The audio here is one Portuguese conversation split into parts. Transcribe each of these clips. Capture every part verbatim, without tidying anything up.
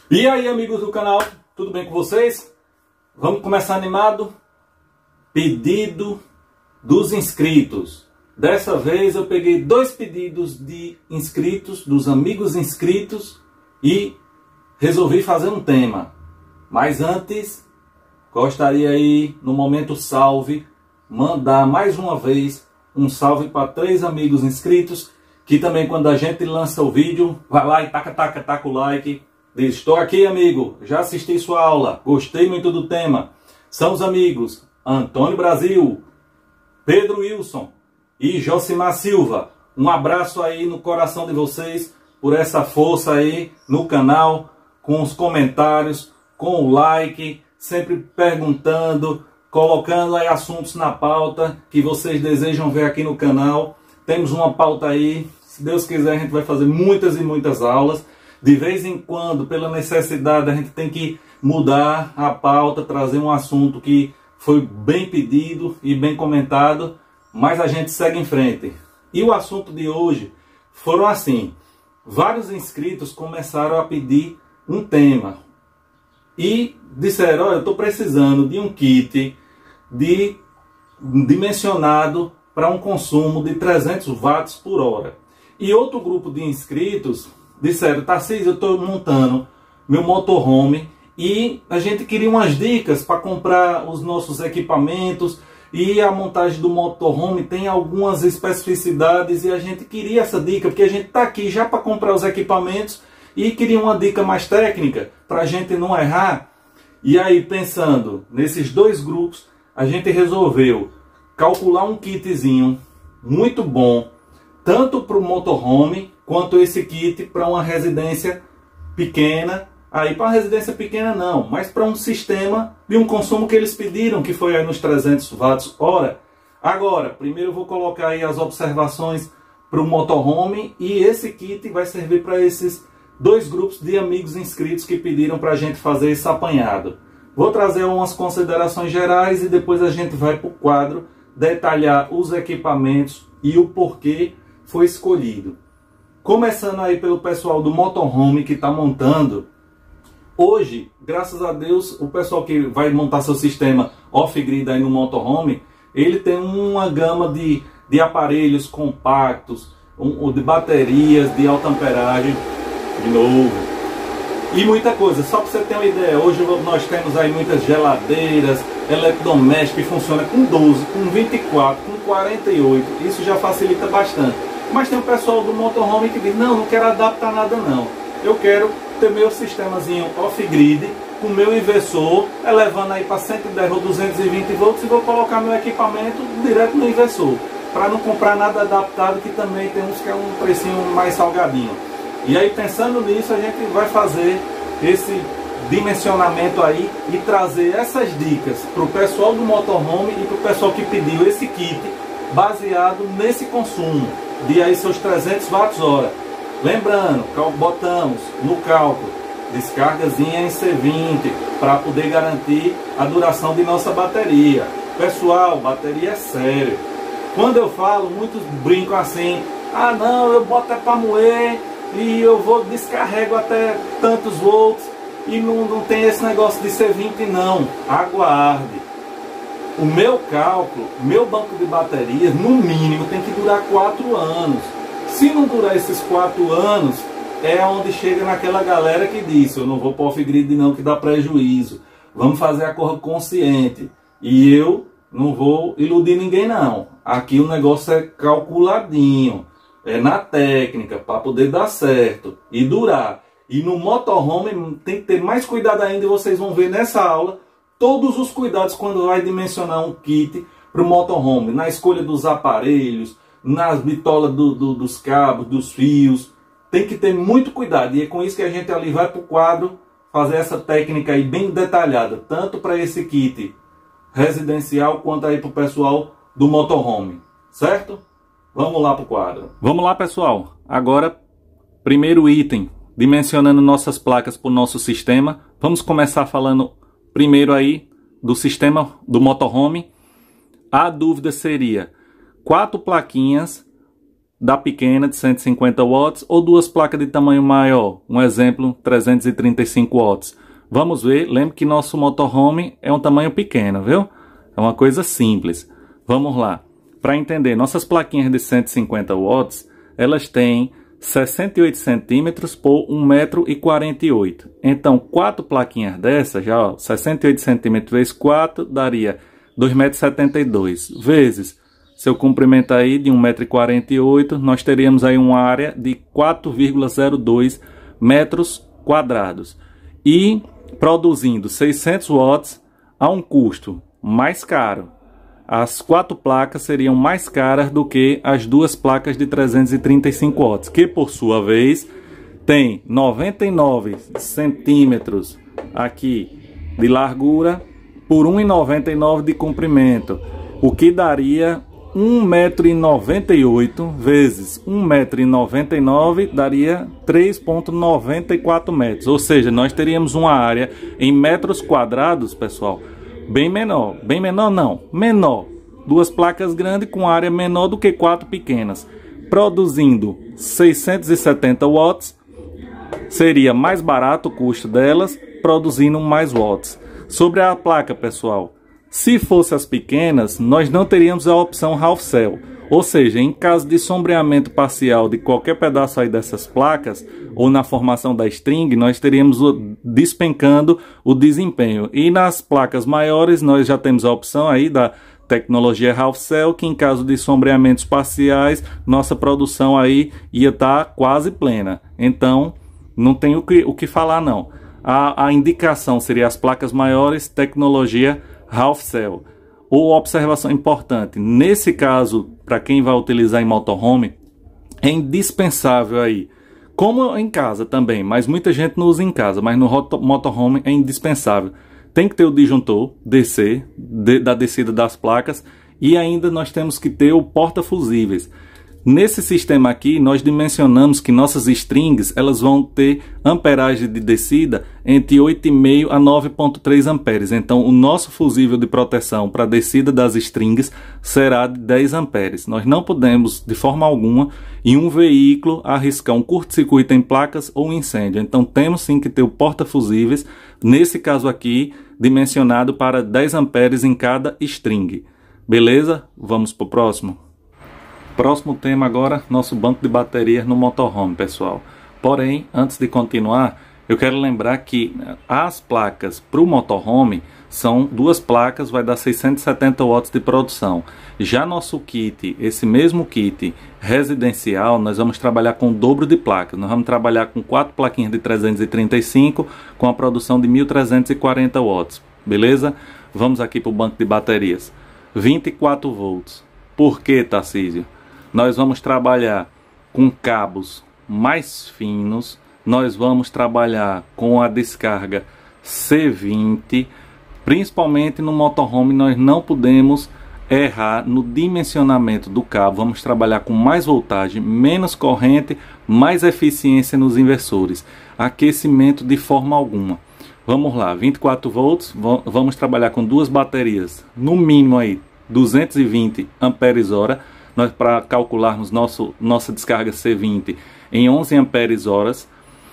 E aí, amigos do canal, tudo bem com vocês? Vamos começar animado? Pedido dos inscritos. Dessa vez eu peguei dois pedidos de inscritos, dos amigos inscritos, e resolvi fazer um tema. Mas antes, gostaria aí, no momento salve, mandar mais uma vez um salve para três amigos inscritos, que também quando a gente lança o vídeo, vai lá e taca, taca, taca o like. Diz, estou aqui, amigo, já assisti sua aula, gostei muito do tema. São os amigos Antônio Brasil, Pedro Wilson e Josimar Silva. Um abraço aí no coração de vocês, por essa força aí no canal, com os comentários, com o like, sempre perguntando, colocando aí assuntos na pauta que vocês desejam ver aqui no canal. Temos uma pauta aí, se Deus quiser a gente vai fazer muitas e muitas aulas. De vez em quando, pela necessidade, a gente tem que mudar a pauta, trazer um assunto que foi bem pedido e bem comentado, mas a gente segue em frente. E o assunto de hoje foram assim, vários inscritos começaram a pedir um tema e disseram, olha, eu estou precisando de um kit de, dimensionado para um consumo de trezentos watts por hora. E outro grupo de inscritos disseram, Tarcísio, eu estou montando meu motorhome e a gente queria umas dicas para comprar os nossos equipamentos, e a montagem do motorhome tem algumas especificidades e a gente queria essa dica, porque a gente está aqui já para comprar os equipamentos e queria uma dica mais técnica para a gente não errar. E aí, pensando nesses dois grupos, a gente resolveu calcular um kitzinho muito bom, tanto para o motorhome, quanto esse kit para uma residência pequena. Aí para uma residência pequena não, mas para um sistema de um consumo que eles pediram, que foi aí nos trezentos watts hora. Agora, primeiro eu vou colocar aí as observações para o motorhome, e esse kit vai servir para esses dois grupos de amigos inscritos que pediram para a gente fazer esse apanhado. Vou trazer umas considerações gerais e depois a gente vai para o quadro detalhar os equipamentos e o porquê foi escolhido. Começando aí pelo pessoal do motorhome que está montando. Hoje, graças a Deus, o pessoal que vai montar seu sistema off-grid aí no motorhome, ele tem uma gama de, de aparelhos compactos, um, de baterias de alta amperagem, de novo, e muita coisa. Só para você ter uma ideia, hoje nós temos aí muitas geladeiras, eletrodomésticos que funcionam com doze, com vinte e quatro, com quarenta e oito, isso já facilita bastante. Mas tem o pessoal do motorhome que diz, não, não quero adaptar nada não. Eu quero ter meu sistemazinho off-grid, com meu inversor, elevando aí para cento e dez ou duzentos e vinte volts, e vou colocar meu equipamento direto no inversor. Para não comprar nada adaptado, que também tem uns que é um precinho mais salgadinho. E aí, pensando nisso, a gente vai fazer esse dimensionamento aí e trazer essas dicas para o pessoal do motorhome e para o pessoal que pediu esse kit, baseado nesse consumo de aí seus trezentos watts hora. Lembrando, botamos no cálculo descargazinha em C vinte para poder garantir a duração de nossa bateria. Pessoal, bateria é sério. Quando eu falo, muitos brincam assim, ah não, eu boto é para moer e eu vou descarrego até tantos volts e não, não tem esse negócio de C vinte não. Aguarde. O meu cálculo, meu banco de baterias, no mínimo, tem que durar quatro anos. Se não durar esses quatro anos, é onde chega naquela galera que diz, eu não vou para off-grid não, que dá prejuízo. Vamos fazer a coisa consciente. E eu não vou iludir ninguém não. Aqui o negócio é calculadinho. É na técnica, para poder dar certo e durar. E no motorhome tem que ter mais cuidado ainda, e vocês vão ver nessa aula todos os cuidados quando vai dimensionar um kit para o motorhome, na escolha dos aparelhos, nas bitolas do, do, dos cabos, dos fios. Tem que ter muito cuidado, e é com isso que a gente ali vai para o quadro fazer essa técnica aí bem detalhada, tanto para esse kit residencial quanto aí para o pessoal do motorhome, certo? Vamos lá para o quadro. Vamos lá, pessoal. Agora, primeiro item, dimensionando nossas placas para o nosso sistema. Vamos começar falando primeiro aí do sistema do motorhome. A dúvida seria quatro plaquinhas da pequena de cento e cinquenta watts ou duas placas de tamanho maior, um exemplo, trezentos e trinta e cinco watts. Vamos ver, lembre que nosso motorhome é um tamanho pequeno, viu? É uma coisa simples. Vamos lá. Para entender, nossas plaquinhas de cento e cinquenta watts, elas têm sessenta e oito centímetros por um metro e quarenta e oito. Então, quatro plaquinhas dessas, já ó, sessenta e oito centímetros vezes quatro, daria dois metros e setenta e dois. Vezes seu comprimento aí de um metro e quarenta e oito, nós teríamos aí uma área de quatro vírgula zero dois metros quadrados. E produzindo seiscentos watts a um custo mais caro. As quatro placas seriam mais caras do que as duas placas de trezentos e trinta e cinco watts, que por sua vez tem noventa e nove centímetros aqui de largura por um metro e noventa e nove de comprimento, o que daria um metro e noventa e oito vezes um metro e noventa e nove daria três vírgula noventa e quatro metros, ou seja, nós teríamos uma área em metros quadrados, pessoal, bem menor, bem menor não, menor, duas placas grandes com área menor do que quatro pequenas, produzindo seiscentos e setenta watts, seria mais barato o custo delas, produzindo mais watts. Sobre a placa, pessoal, se fossem as pequenas, nós não teríamos a opção half cell, ou seja, em caso de sombreamento parcial de qualquer pedaço aí dessas placas, ou na formação da string, nós teríamos o, despencando o desempenho. E nas placas maiores, nós já temos a opção aí da tecnologia half cell, que em caso de sombreamentos parciais, nossa produção aí ia estar quase plena. Então, não tem o que, o que falar não. A, a indicação seria as placas maiores, tecnologia half cell. Ou observação importante, nesse caso, para quem vai utilizar em motorhome, é indispensável aí, como em casa também, mas muita gente não usa em casa, mas no motorhome é indispensável. Tem que ter o disjuntor D C, de, da descida das placas, e ainda nós temos que ter o porta-fusíveis. Nesse sistema aqui, nós dimensionamos que nossas strings elas vão ter amperagem de descida entre oito vírgula cinco a nove vírgula três amperes. Então, o nosso fusível de proteção para a descida das strings será de dez amperes. Nós não podemos, de forma alguma, em um veículo, arriscar um curto-circuito em placas ou um incêndio. Então, temos sim que ter o porta-fusíveis, nesse caso aqui, dimensionado para dez amperes em cada string. Beleza? Vamos para o próximo. Próximo tema agora, nosso banco de baterias no motorhome, pessoal. Porém, antes de continuar, eu quero lembrar que as placas para o motorhome são duas placas, vai dar seiscentos e setenta watts de produção. Já nosso kit, esse mesmo kit residencial, nós vamos trabalhar com o dobro de placas. Nós vamos trabalhar com quatro plaquinhas de trezentos e trinta e cinco com a produção de mil trezentos e quarenta watts. Beleza? Vamos aqui para o banco de baterias. vinte e quatro volts. Por que, Tarcísio? Nós vamos trabalhar com cabos mais finos, nós vamos trabalhar com a descarga C vinte, principalmente no motorhome nós não podemos errar no dimensionamento do cabo, vamos trabalhar com mais voltagem, menos corrente, mais eficiência nos inversores, aquecimento de forma alguma. Vamos lá, vinte e quatro volts, vamos trabalhar com duas baterias, no mínimo aí duzentos e vinte amperes hora, nós para calcularmos nosso, nossa descarga C vinte em onze amperes horas,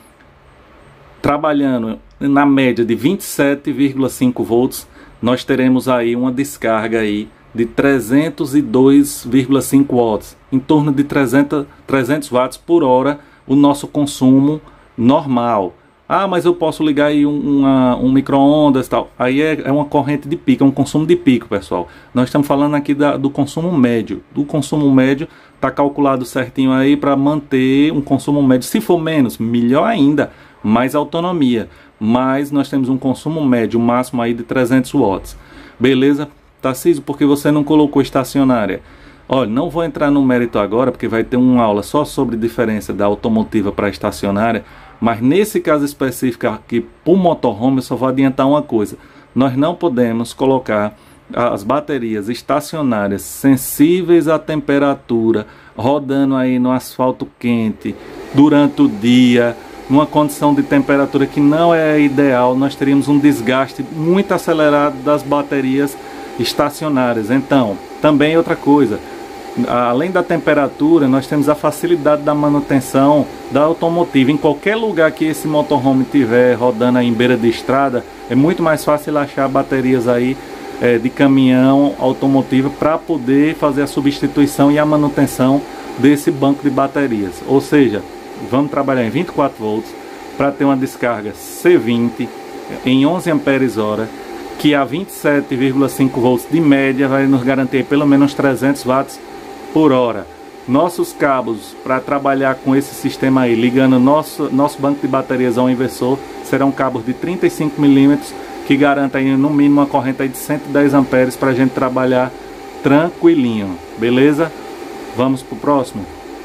trabalhando na média de vinte e sete vírgula cinco volts, nós teremos aí uma descarga aí de trezentos e dois vírgula cinco watts, em torno de trezentos, trezentos watts por hora, o nosso consumo normal. Ah, mas eu posso ligar aí um, uma, um micro-ondas e tal. Aí é, é uma corrente de pico, é um consumo de pico, pessoal. Nós estamos falando aqui da, do consumo médio. Do consumo médio está calculado certinho aí para manter um consumo médio. Se for menos, melhor ainda, mais autonomia. Mas nós temos um consumo médio máximo aí de trezentos watts. Beleza? Tarcísio, por que você não colocou estacionária? Olha, não vou entrar no mérito agora, porque vai ter uma aula só sobre diferença da automotiva para a estacionária. Mas nesse caso específico aqui, para o motorhome, eu só vou adiantar uma coisa. Nós não podemos colocar as baterias estacionárias sensíveis à temperatura, rodando aí no asfalto quente, durante o dia, numa condição de temperatura que não é ideal. Nós teríamos um desgaste muito acelerado das baterias estacionárias. Então, também outra coisa, além da temperatura, nós temos a facilidade da manutenção da automotiva. Em qualquer lugar que esse motorhome estiver rodando aí em beira de estrada, é muito mais fácil achar baterias aí é, de caminhão automotiva para poder fazer a substituição e a manutenção desse banco de baterias. Ou seja, vamos trabalhar em vinte e quatro volts para ter uma descarga C vinte em onze amperes hora, que a vinte e sete vírgula cinco volts de média vai nos garantir pelo menos trezentos watts por hora. Nossos cabos para trabalhar com esse sistema aí, ligando nosso, nosso banco de baterias ao inversor, serão cabos de trinta e cinco milímetros, que garantem no mínimo uma corrente aí de cento e dez amperes para a gente trabalhar tranquilinho, beleza? Vamos para o próximo.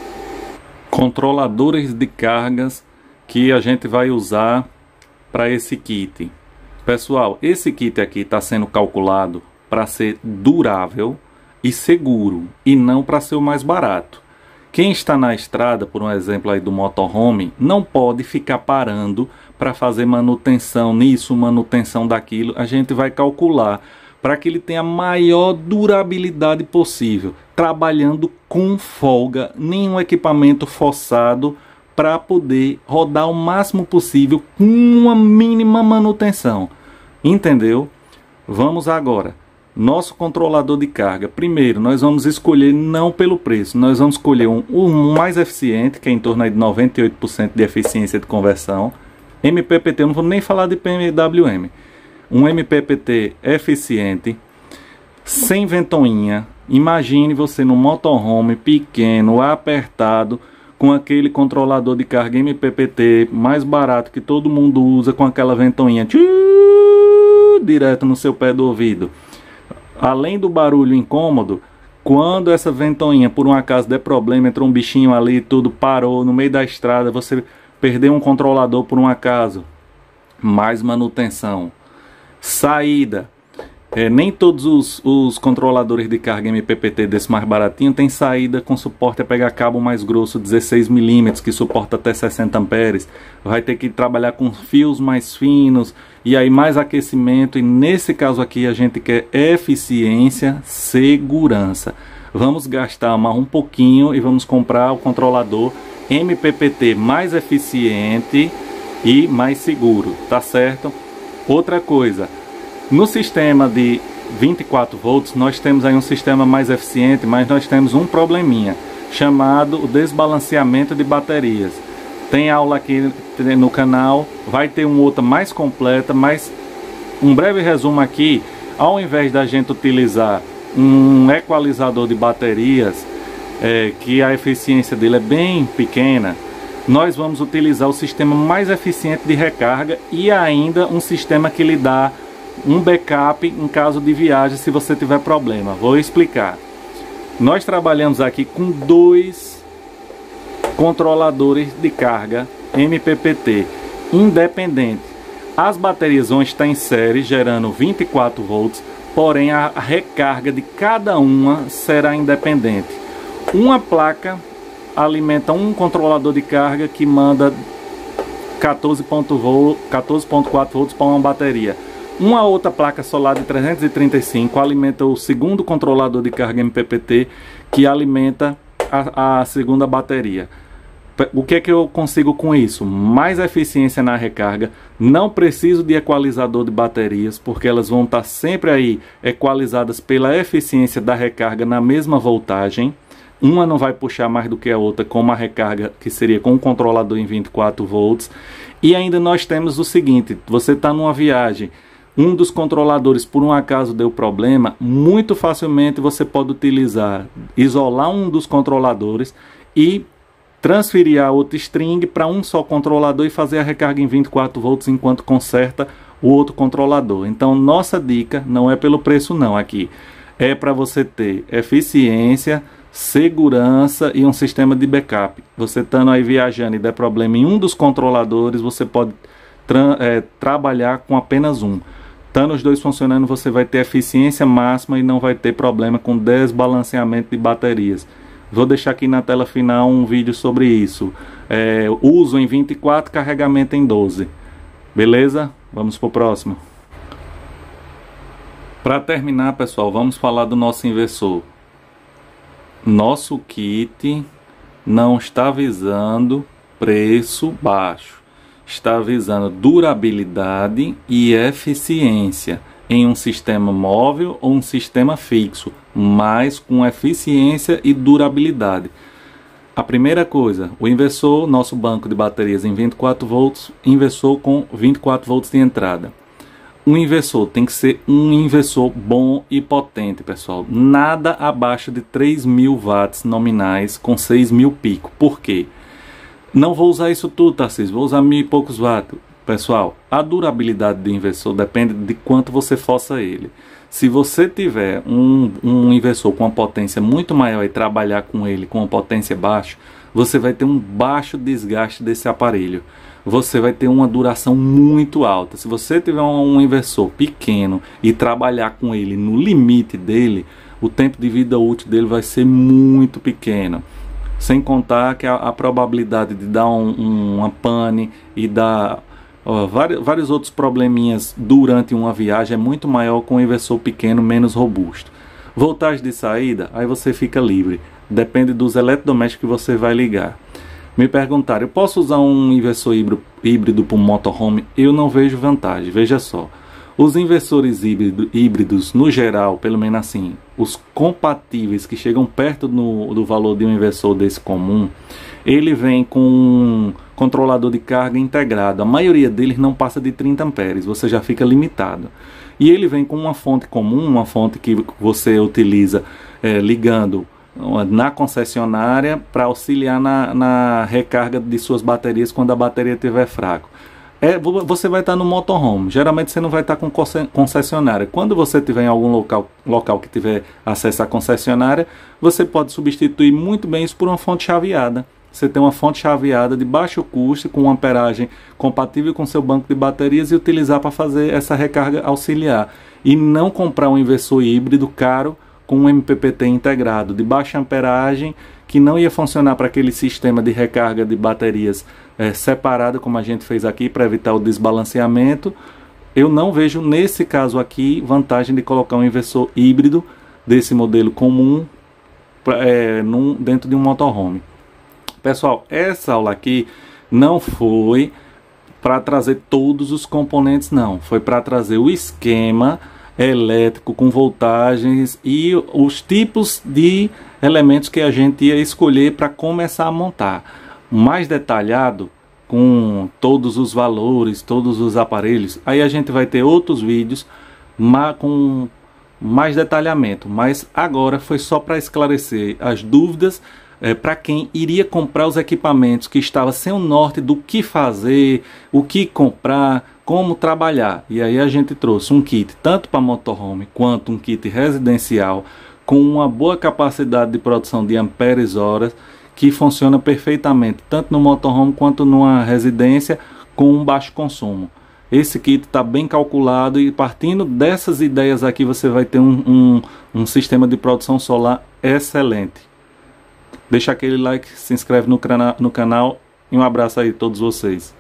Controladores de cargas que a gente vai usar para esse kit. Pessoal, esse kit aqui está sendo calculado para ser durável e seguro, e não para ser o mais barato. Quem está na estrada, por um exemplo aí do motorhome, não pode ficar parando para fazer manutenção nisso, manutenção daquilo. A gente vai calcular para que ele tenha a maior durabilidade possível, trabalhando com folga, nenhum equipamento forçado, para poder rodar o máximo possível com uma mínima manutenção. Entendeu? Vamos agora. Nosso controlador de carga. Primeiro, nós vamos escolher não pelo preço. Nós vamos escolher um, um mais eficiente, que é em torno aí de noventa e oito por cento de eficiência de conversão. M P P T, eu não vou nem falar de P W M. Um M P P T eficiente, sem ventoinha. Imagine você num motorhome pequeno, apertado, com aquele controlador de carga M P P T mais barato que todo mundo usa, com aquela ventoinha tchiii, direto no seu pé do ouvido. Além do barulho incômodo, quando essa ventoinha por um acaso der problema, entrou um bichinho ali, tudo parou no meio da estrada, você perdeu um controlador por um acaso, mais manutenção. Saída. É, nem todos os, os controladores de carga M P P T desse mais baratinho tem saída com suporte a pegar cabo mais grosso, dezesseis milímetros, que suporta até sessenta amperes. Vai ter que trabalhar com fios mais finos e aí mais aquecimento. E nesse caso aqui a gente quer eficiência, segurança. Vamos gastar mais um pouquinho e vamos comprar o controlador M P P T mais eficiente e mais seguro, tá certo? Outra coisa, no sistema de vinte e quatro volts, nós temos aí um sistema mais eficiente, mas nós temos um probleminha, chamado o desbalanceamento de baterias. Tem aula aqui no canal, vai ter uma outra mais completa, mas um breve resumo aqui: ao invés da gente utilizar um equalizador de baterias, é, que a eficiência dele é bem pequena, nós vamos utilizar o sistema mais eficiente de recarga e ainda um sistema que lhe dá um backup em caso de viagem, se você tiver problema. Vou explicar. Nós trabalhamos aqui com dois controladores de carga M P P T independentes. As baterias vão estar em série gerando vinte e quatro volts, porém a recarga de cada uma será independente. Uma placa alimenta um controlador de carga que manda quatorze ponto quatro volts para uma bateria. Uma outra placa solar de trezentos e trinta e cinco alimenta o segundo controlador de carga M P P T, que alimenta a, a segunda bateria. O que é que eu consigo com isso? Mais eficiência na recarga. Não preciso de equalizador de baterias, porque elas vão estar sempre aí equalizadas pela eficiência da recarga na mesma voltagem. Uma não vai puxar mais do que a outra, como a recarga que seria com o controlador em vinte e quatro volts. E ainda nós temos o seguinte: você está numa viagem, um dos controladores por um acaso deu problema, muito facilmente você pode utilizar, isolar um dos controladores e transferir a outra string para um só controlador e fazer a recarga em vinte e quatro volts enquanto conserta o outro controlador. Então nossa dica não é pelo preço não aqui, é para você ter eficiência, segurança e um sistema de backup. Você estando aí viajando e der problema em um dos controladores, você pode tra é, trabalhar com apenas um. Estando os dois funcionando, você vai ter eficiência máxima e não vai ter problema com desbalanceamento de baterias. Vou deixar aqui na tela final um vídeo sobre isso. É, uso em vinte e quatro, carregamento em doze. Beleza? Vamos para o próximo. Para terminar, pessoal, vamos falar do nosso inversor. nosso kit não está visando preço baixo, está visando durabilidade e eficiência em um sistema móvel ou um sistema fixo, mas com eficiência e durabilidade. A primeira coisa, o inversor, nosso banco de baterias em vinte e quatro volts, inversor com vinte e quatro volts de entrada. Um inversor tem que ser um inversor bom e potente, pessoal. Nada abaixo de três mil watts nominais com seis mil pico. Por quê? Não vou usar isso tudo, Tarcísio, vou usar mil e poucos watts. Pessoal, a durabilidade do inversor depende de quanto você força ele. Se você tiver um, um inversor com uma potência muito maior e trabalhar com ele com uma potência baixa, você vai ter um baixo desgaste desse aparelho. Você vai ter uma duração muito alta. Se você tiver um, um inversor pequeno e trabalhar com ele no limite dele, o tempo de vida útil dele vai ser muito pequeno. Sem contar que a, a probabilidade de dar um, um, uma pane e dar ó, vários, vários outros probleminhas durante uma viagem é muito maior com um inversor pequeno, menos robusto. Voltagem de saída, aí você fica livre. Depende dos eletrodomésticos que você vai ligar. Me perguntaram, eu posso usar um inversor híbrido, híbrido para um motorhome? Eu não vejo vantagem. Veja só, os inversores híbrido, híbridos, no geral, pelo menos assim, os compatíveis que chegam perto no, do valor de um inversor desse comum, ele vem com um controlador de carga integrado. A maioria deles não passa de trinta amperes, você já fica limitado. E ele vem com uma fonte comum, uma fonte que você utiliza é, ligando na concessionária para auxiliar na, na recarga de suas baterias quando a bateria estiver fraca. É, você vai estar no motorhome, geralmente você não vai estar com concessionária. Quando você estiver em algum local, local que tiver acesso à concessionária, você pode substituir muito bem isso por uma fonte chaveada. Você tem uma fonte chaveada de baixo custo, com uma amperagem compatível com seu banco de baterias e utilizar para fazer essa recarga auxiliar. E não comprar um inversor híbrido caro com um M P P T integrado de baixa amperagem que não ia funcionar para aquele sistema de recarga de baterias é, separado como a gente fez aqui para evitar o desbalanceamento. Eu não vejo nesse caso aqui vantagem de colocar um inversor híbrido desse modelo comum é, num, dentro de um motorhome. Pessoal, essa aula aqui não foi para trazer todos os componentes, não. Foi para trazer o esquema elétrico com voltagens e os tipos de elementos que a gente ia escolher para começar a montar. Mais detalhado, com todos os valores, todos os aparelhos, aí a gente vai ter outros vídeos com mais detalhamento. Mas agora foi só para esclarecer as dúvidas é, para quem iria comprar os equipamentos, que estava sem o norte do que fazer, o que comprar, como trabalhar. E aí a gente trouxe um kit tanto para motorhome quanto um kit residencial com uma boa capacidade de produção de amperes horas, que funciona perfeitamente tanto no motorhome quanto numa residência com um baixo consumo. Esse kit está bem calculado e partindo dessas ideias aqui você vai ter um, um, um sistema de produção solar excelente. Deixa aquele like, se inscreve no, no canal e um abraço aí a todos vocês.